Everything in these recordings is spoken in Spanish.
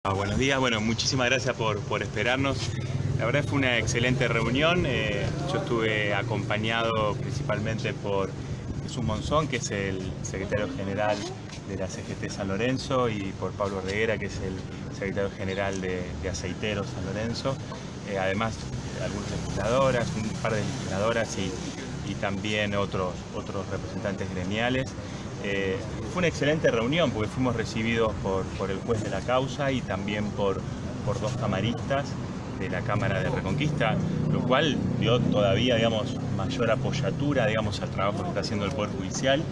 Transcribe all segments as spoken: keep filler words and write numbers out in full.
Ah, buenos días, bueno, muchísimas gracias por, por esperarnos. La verdad fue una excelente reunión. Eh, yo estuve acompañado principalmente por Jesús Monzón, que es el secretario general de la C G T San Lorenzo, y por Pablo Reguera, que es el secretario general de, de Aceiteros San Lorenzo. Eh, además, algunas legisladoras, un par de legisladoras y, y también otros, otros representantes gremiales. Eh, fue una excelente reunión porque fuimos recibidos por, por el juez de la causa y también por, por dos camaristas de la Cámara de Reconquista, lo cual dio todavía, digamos, mayor apoyatura, digamos, al trabajo que está haciendo el Poder Judicial.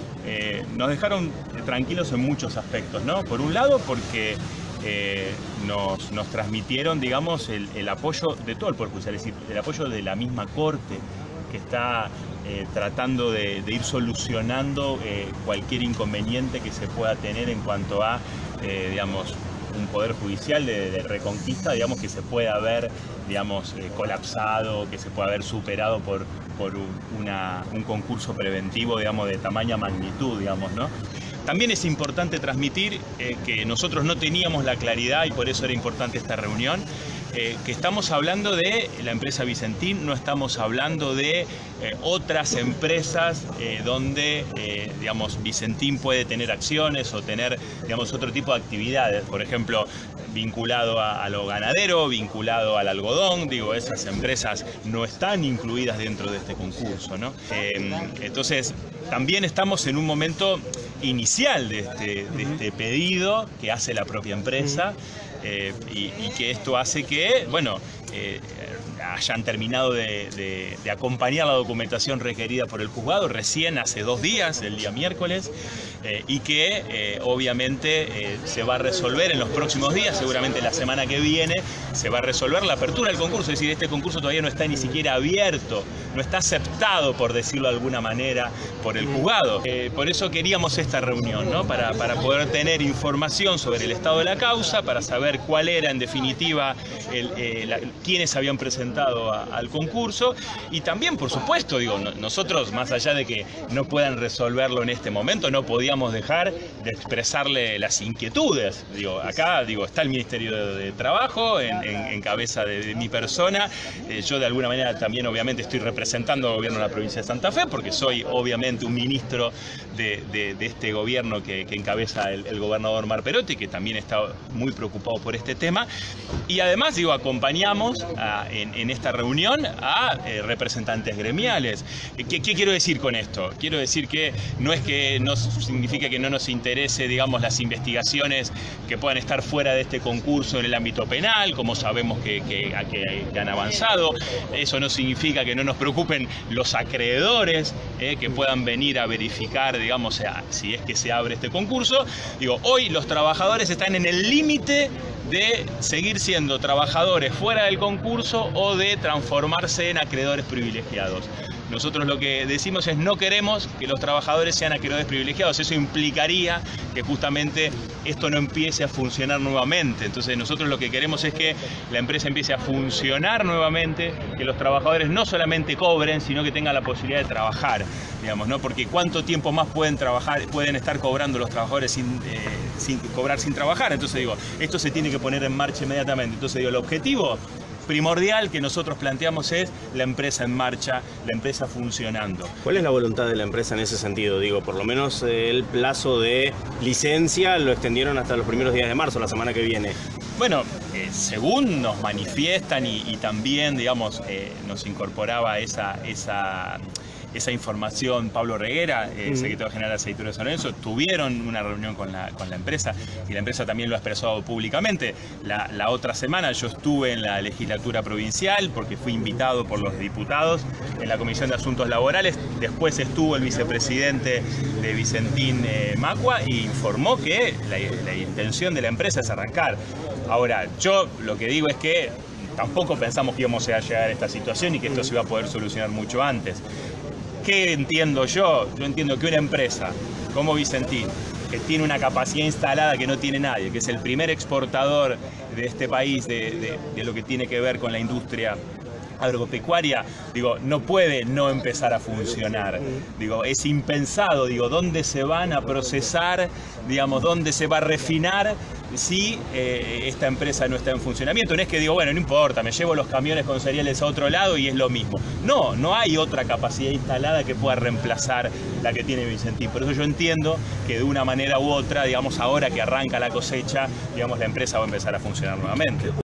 Eh, nos dejaron tranquilos en muchos aspectos, ¿no? Por un lado, porque eh, nos, nos transmitieron, digamos, el, el apoyo de todo el Poder Judicial, es decir, el apoyo de la misma Corte, que está eh, tratando de, de ir solucionando eh, cualquier inconveniente que se pueda tener en cuanto a, eh, digamos, un poder judicial de, de Reconquista, digamos, que se pueda haber, digamos, eh, colapsado, que se pueda haber superado por, por un, una, un concurso preventivo, digamos, de tamaña magnitud, digamos, ¿no? También es importante transmitir eh, que nosotros no teníamos la claridad, y por eso era importante esta reunión, eh, que estamos hablando de la empresa Vicentín, no estamos hablando de eh, otras empresas eh, donde, eh, digamos, Vicentín puede tener acciones o tener, digamos, otro tipo de actividades, por ejemplo, vinculado a, a lo ganadero, vinculado al algodón. Digo, esas empresas no están incluidas dentro de este concurso, ¿no? Eh, entonces, también estamos en un momento inicial de este, de este pedido que hace la propia empresa, eh, y, y que esto hace que, bueno, eh, hayan terminado de, de, de acompañar la documentación requerida por el juzgado recién hace dos días, el día miércoles, eh, y que eh, obviamente eh, se va a resolver en los próximos días, seguramente la semana que viene, se va a resolver la apertura del concurso. Es decir, este concurso todavía no está ni siquiera abierto, no está aceptado, por decirlo de alguna manera, por el juzgado. Eh, por eso queríamos esta reunión, ¿no? Para, para poder tener información sobre el estado de la causa, para saber cuál era en definitiva el, eh, la, quiénes habían presentado a, al concurso, y también, por supuesto, digo, no, nosotros, más allá de que no puedan resolverlo en este momento, no podíamos dejar de expresarle las inquietudes. Digo, acá, digo, está el Ministerio de, de Trabajo en, en, en cabeza de, de mi persona. Eh, yo de alguna manera también obviamente estoy representando al gobierno de la provincia de Santa Fe, porque soy obviamente un ministro de, de, de este gobierno que, que encabeza el, el gobernador Mar Perotti, que también está muy preocupado por este tema. Y además, digo, acompañamos a, en, en esta reunión a eh, representantes gremiales. ¿Qué, ¿Qué quiero decir con esto? Quiero decir que no es que no significa que no nos interese, digamos, las investigaciones que puedan estar fuera de este concurso en el ámbito penal, como sabemos que, que, que, que han avanzado. Eso no significa que no nos preocupen los acreedores eh, que puedan venir a verificar, digamos, si es que se abre este concurso. Digo, hoy los trabajadores están en el límite de seguir siendo trabajadores fuera del concurso o de transformarse en acreedores privilegiados. Nosotros lo que decimos es no queremos que los trabajadores sean acreedores privilegiados. Eso implicaría que justamente esto no empiece a funcionar nuevamente. Entonces nosotros lo que queremos es que la empresa empiece a funcionar nuevamente, que los trabajadores no solamente cobren, sino que tengan la posibilidad de trabajar, digamos, ¿no? Porque ¿cuánto tiempo más pueden trabajar, pueden estar cobrando los trabajadores sin, eh, sin cobrar sin trabajar? Entonces digo, esto se tiene que poner en marcha inmediatamente. Entonces digo, el objetivo primordial que nosotros planteamos es la empresa en marcha, la empresa funcionando. ¿Cuál es la voluntad de la empresa en ese sentido? Digo, por lo menos eh, el plazo de licencia lo extendieron hasta los primeros días de marzo, la semana que viene. Bueno, eh, según nos manifiestan y, y también, digamos, eh, nos incorporaba esa, esa, esa información Pablo Reguera, eh, uh-huh. secretario general de Aceiteros de San Lorenzo, tuvieron una reunión con la, con la empresa, y la empresa también lo ha expresado públicamente. La, la otra semana yo estuve en la legislatura provincial porque fui invitado por los diputados en la Comisión de Asuntos Laborales. Después estuvo el vicepresidente de Vicentín, eh, Macua, e informó que la, la intención de la empresa es arrancar. Ahora, yo lo que digo es que tampoco pensamos que íbamos a llegar a esta situación y que esto se iba a poder solucionar mucho antes. ¿Qué entiendo yo? Yo entiendo que una empresa como Vicentín, que tiene una capacidad instalada que no tiene nadie, que es el primer exportador de este país de, de, de lo que tiene que ver con la industria agropecuaria, digo, no puede no empezar a funcionar. Digo, es impensado, digo, dónde se van a procesar, digamos, dónde se va a refinar si eh, esta empresa no está en funcionamiento. No es que digo, bueno, no importa, me llevo los camiones con cereales a otro lado y es lo mismo. No, no hay otra capacidad instalada que pueda reemplazar la que tiene Vicentín. Por eso yo entiendo que de una manera u otra, digamos, ahora que arranca la cosecha, digamos, la empresa va a empezar a funcionar nuevamente.